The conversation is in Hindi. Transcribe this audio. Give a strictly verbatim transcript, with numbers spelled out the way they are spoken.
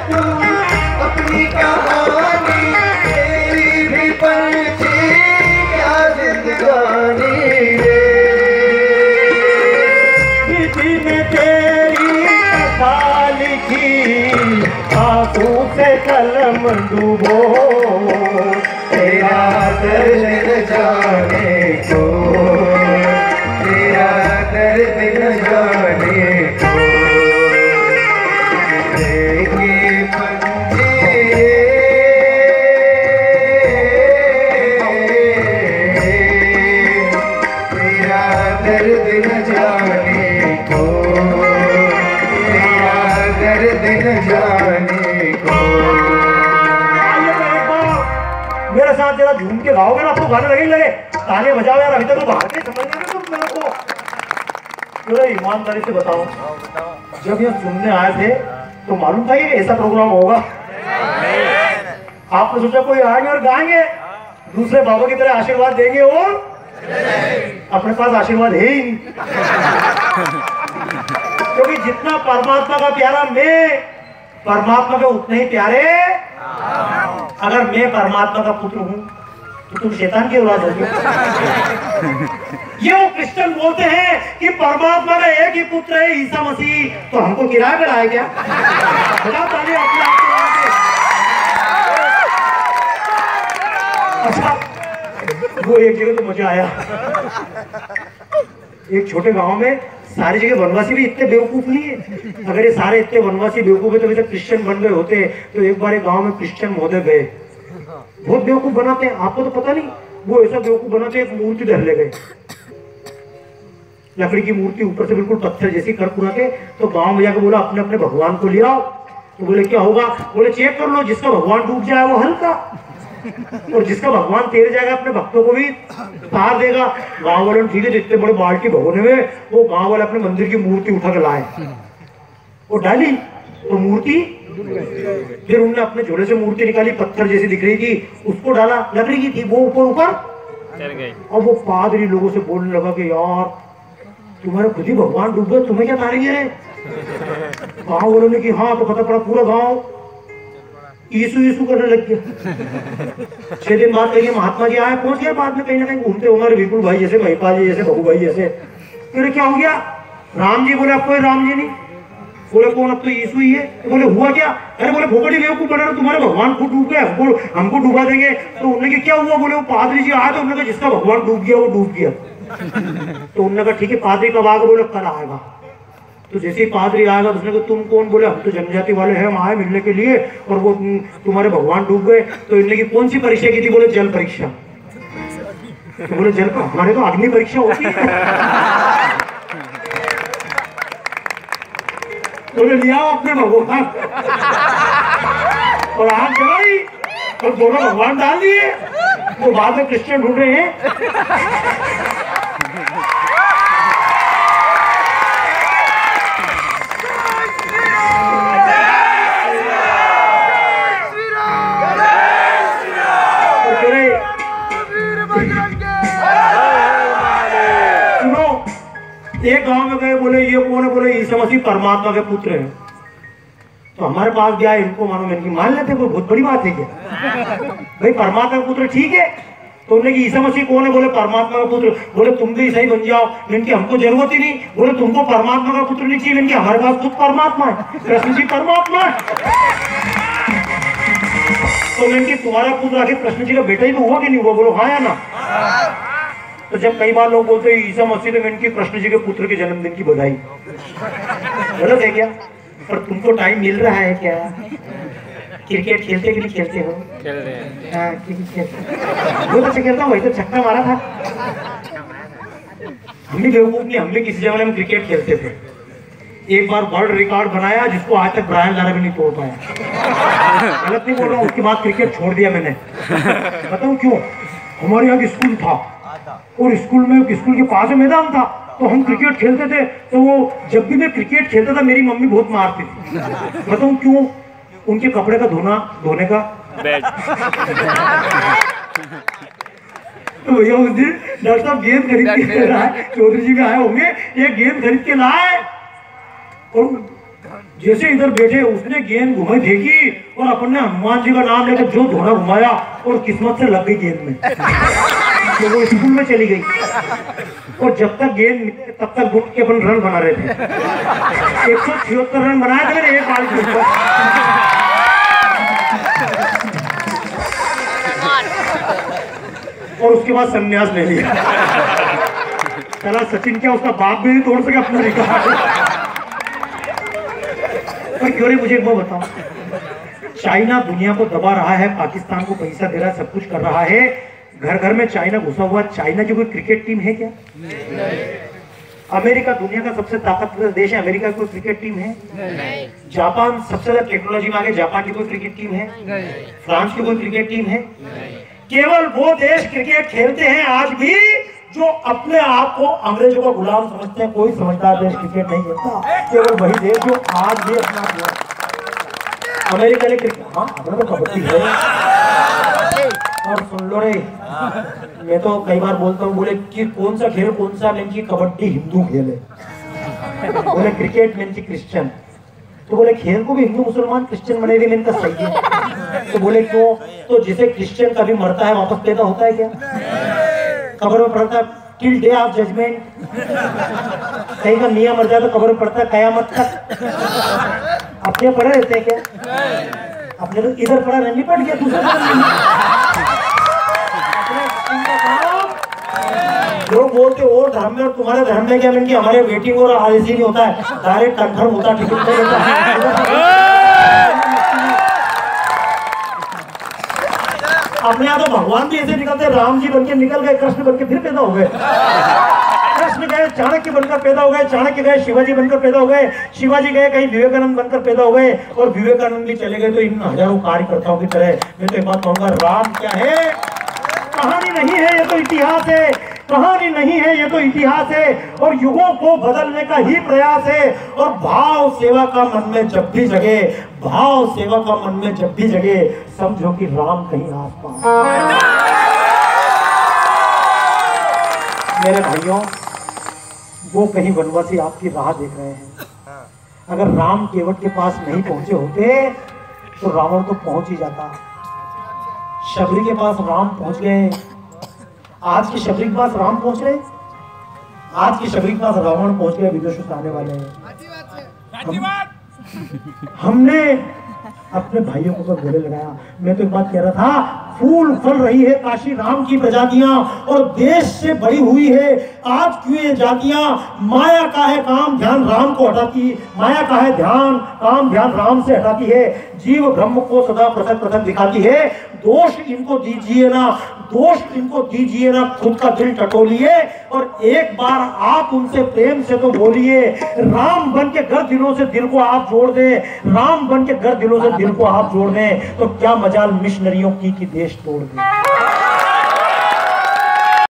तू अपनी कहानी, तेरी भी पंछी क्या जिंदगानी रे। किसी ने तेरी कथा लिखी, आंसू से कलम डूबो, तेरा दर्द न जाने को, तेरा दर्द न जाने को। देखे पंछी तेरा दर्द न जाने को, तेरा दर्द न जाने को। मेरे साथ जरा झूम के गाओगे ना, आपको गाने लगेंगे, ताने बजाओ यार। अभी तक तो बाहर के समझ नहीं तुम मेरे को। जरा ईमानदारी से बताओ, जब ये सुनने आए थे तो मालूम था कि ऐसा प्रोग्राम होगा? आपने सोचा कोई आएंगे और गाएंगे, दूसरे बाबा की तरह आशीर्वाद देंगे और अपने पास आशीर्वाद है ही नहीं। क्योंकि जितना परमात्मा का प्यारा मैं, परमात्मा के उतने ही प्यारे। अगर मैं परमात्मा का पुत्र हूं तो तुम शैतान की औलाद होगी। ये वो क्रिश्चियन बोलते हैं कि परमात्मा का एक ही पुत्र है ईसा मसीह, तो हमको किराए पे लाए क्या? बता ताली अपने आप को। अच्छा, वो एक जगह तो मजा आया। एक छोटे गांव में सारी जगह वनवासी भी इतने बेवकूफ नहीं है। अगर ये सारे इतने वनवासी बेवकूफ है तो वैसे क्रिश्चियन बन गए होते। तो एक बार एक गांव में क्रिश्चियन महोदय गए, बहुत बेवकूफ बनाते हैं, आपको तो पता नहीं। वो ऐसा बेवकूफ बनाते एक मूर्ति धर ले गए, लकड़ी की मूर्ति, ऊपर से बिल्कुल पत्थर जैसी कर पुरा के। तो गांव में जाकर बोला अपने अपने भगवान को ले आओ। तो बोले क्या होगा? बोले चेक कर लो, जिसका भगवान डूब जाए वो हल्का, और जिसका भगवान तैर जाएगा अपने भक्तों को भी तार देगा। गांव वालों ने ठीक है, इतने बड़े बाल्टी भगोने में वो गांव वाले अपने मंदिर की मूर्ति उठा के लाए और डाली, तो मूर्ति फिर उन्होंने अपने झोले से मूर्ति निकाली, पत्थर जैसी दिख रही थी, उसको डाला, लकड़ी की थी, वो ऊपर ऊपर चढ़ गई। और वो पादरी लोगों से बोलने लगा कि यार तुम्हारे खुद ही भगवान डूब गए, तुम्हें क्या तारेंगे रे? गांव वालों ने कि हाँ, तो पता पड़ा पूरा गांव यीशु यीशु करने लग गया। छह दिन बाद कहीं महात्मा जी आए, पहुंच गए, बाद में कहीं ना कहीं घूमते उमर विपुल भाई जैसे, महिपाल जी जैसे, बहू भाई जैसे। फिर क्या हो गया? राम जी बोले अब कोई राम जी नहीं। बोले कौन? अब तो यीशु ही है। तो बोले हुआ क्या? अरे बोले भोपड़ी बेवकूफ बना रहे, तुम्हारे भगवान खुद डूब गए, हमको हमको डूबा देंगे। तो उन्होंने क्या हुआ? बोले वो पादरी जी आए तो उन्होंने कहा जिसका भगवान डूब गया वो डूब गया। तो उन्होंने कहा ठीक है, पादरी कब आएगा? बोले कल आएगा। तो जैसे ही पादरी आएगा तो उसने कहा तुम कौन? बोले हम तो जनजाति वाले हैं, हम आए मिलने के लिए, और वो तुम्हारे भगवान डूब गए। तो इनने की कौन सी परीक्षा की थी? बोले जल परीक्षा। तो बोले जल, हमारे तो अग्नि परीक्षा होती है। बोले लिया अपने भगवान और आग जलाई और दोनों भगवान डाल दिए। तो बाद में क्रिश्चियन ढूंढ रहे हैं। एक गांव में गए, बोले ये कौन है? बोले यीशु मसीह परमात्मा के पुत्र हैं। तो हमारे पास गया, इनको मानो इनकी मान लेते, कोई बहुत बड़ी बात है क्या? भाई परमात्मा का पुत्र ठीक है। तो उन्होंने यीशु मसीह कौन है? बोले परमात्मा का पुत्र। बोले तुम भी ईसाई बन जाओ, इनकी हमको जरूरत ही नहीं। बोले तुमको परमात्मा का पुत्र नहीं चाहिए, इनकी हमारे पास खुद परमात्मा है, कृष्ण जी परमात्मा है। तो इनकी तुम्हारा पुत्र आखिर कृष्ण जी का बेटा ही तो हुआ कि नहीं हुआ? बोलो हाँ या ना? तो जब कई बार लोग बोलते हैं ईसा मसीह ने इनकी कृष्ण जी के पुत्र के जन्मदिन की बधाई, गलत है क्या? पर तुमको टाइम मिल रहा है क्या? क्रिकेट खेलते कि नहीं खेलते हो? खेल रहे हैं। हाँ, क्रिकेट खेलते बहुत अच्छा खेलता हूँ, वही तो छक्का मारा था। हम भी बेवकूफ नहीं, हम भी किसी जमाने में क्रिकेट खेलते थे। एक बार वर्ल्ड रिकॉर्ड बनाया जिसको आज तक ब्रायन लारा भी नहीं तोड़ पाया। गलत नहीं बोल रहा हूँ। उसके बाद क्रिकेट छोड़ दिया मैंने। बताऊँ क्यों? हमारे यहाँ स्कूल था और स्कूल में स्कूल के पास में मैदान था, तो हम क्रिकेट खेलते थे। तो वो जब भी मैं क्रिकेट खेलता था मेरी मम्मी बहुत मारती थी। बताऊँ क्यों? उनके कपड़े का धोना धोने का तो भैया उस दिन डॉक्टर साहब गेंद खरीद के रहा है, चौधरी जी भी आए होंगे, एक गेंद खरीद के लाए और जैसे इधर बैठे उसने गेंद घुमाई फेंकी और अपन ने हनुमान जी का नाम लेकर जो धोना घुमाया और किस्मत से लग गई गेंद में तो वो स्कूल में चली गई। और जब तक गेंद तब तक घुट के अपन रन बना रहे थे। एक सौ छिहत्तर रन बनाए थे मैंने एक बाल के ऊपर। और उसके बाद संन्यास ले लिया। चला सचिन क्या उसका बाप भी नहीं तोड़ सके अपना रिकॉर्ड। पर क्यों नहीं मुझे एक बात बताओ, चाइना दुनिया को दबा रहा है, पाकिस्तान को पैसा दे रहा है, सब कुछ कर रहा है, घर घर में चाइना घुसा हुआ। चाइना की कोई क्रिकेट टीम है क्या? अमेरिका दुनिया का सबसे ताकतवर देश है, अमेरिका की कोई क्रिकेट टीम है? जापान सबसे ज्यादा टेक्नोलॉजी में आगे, जापान की कोई क्रिकेट टीम है? फ्रांस की कोई क्रिकेट टीम है? केवल वो देश क्रिकेट खेलते हैं आज भी जो अपने आप को अंग्रेजों का गुलाम समझते हैं। कोई समझदार देश क्रिकेट नहीं खेलता, केवल वही देश जो आज भी अपना अमेरिका ने क्रिकेट, हाँ अपना तो कबड्डी है। और सुन लो रे, मैं तो कई बार बोलता हूँ, बोले कि कौन सा खेल कौन सा, नहीं कि कबड्डी हिंदू खेल है, बोले क्रिकेट में क्रिश्चियन, तो बोले खेल को भी हिंदू मुसलमान क्रिश्चियन बने थे, मैंने कहा सही है। तो बोले क्यों? तो जिसे क्रिश्चियन कभी मरता है वापस पैदा होता है क्या? कब्र में पड़ता है टिल डे ऑफ जजमेंट, कहीं का मियां मर जाए तो कब्र में पड़ता है कयामत तक। अपने पढ़े रहते हैं क्या? अपने तो इधर पढ़ा नहीं पड़ गया, दूसरा लोग बोलते और धर्म में और तुम्हारे धर्म में क्या? मैंने कि हमारे वेटिंग और आरएसी नहीं होता है, डायरेक्ट कंफर्म होता है, टिकट नहीं होता है। अपने यहाँ तो भगवान भी ऐसे निकलते, राम जी बनके निकल गए, कृष्ण बनके फिर पैदा हो गए, कृष्ण गए चाणक्य बनकर पैदा हो गए, चाणक्य गए शिवाजी बनकर पैदा हो गए, शिवाजी गए कहीं विवेकानंद बनकर पैदा हो गए, और विवेकानंद भी चले गए तो इन हजारों कार्यकर्ताओं की तरह। मैं तो एक बात कहूंगा, राम क्या है? कहानी नहीं है, ये तो इतिहास है। कहानी नहीं है, ये तो इतिहास है, और युगों को बदलने का ही प्रयास है। और भाव सेवा का मन में जब भी जगे, भाव सेवा का मन में जब भी जगे, समझो कि राम कहीं आसपास। मेरे भाइयों, वो कहीं वनवासी आपकी राह देख रहे हैं। अगर राम केवट के पास नहीं पहुंचे होते तो रावण तो पहुंच ही जाता। शबरी के पास राम पहुंच गए, आज की शबरी के पास राम पहुंच गए, आज की शबरी के पास रावण पहुंच गए, विदेशों से आने वाले हैं। हम, हमने अपने भाइयों को गले लगाया। मैं तो एक बात कह रहा था, फूल फल रही है काशी राम की प्रजातियां, और देश से बड़ी हुई है आज क्यों ये जातियां। माया का है काम ध्यान राम को हटाती, माया का है ध्यान काम ध्यान राम से हटाती है। जीव ब्रह्म को सदा पृथक पृथक दिखाती है। दोष इनको दीजिए ना, दोष इनको दीजिए ना, खुद का दिल टटोलिए और एक बार आप उनसे प्रेम से तो बोलिए। राम बन के घर दिलों से दिल को आप जोड़ दें, राम बन के घर दिलों से दिल को आप जोड़ दें, तो क्या मजाल मिशनरियों की कि देश तोड़ दें।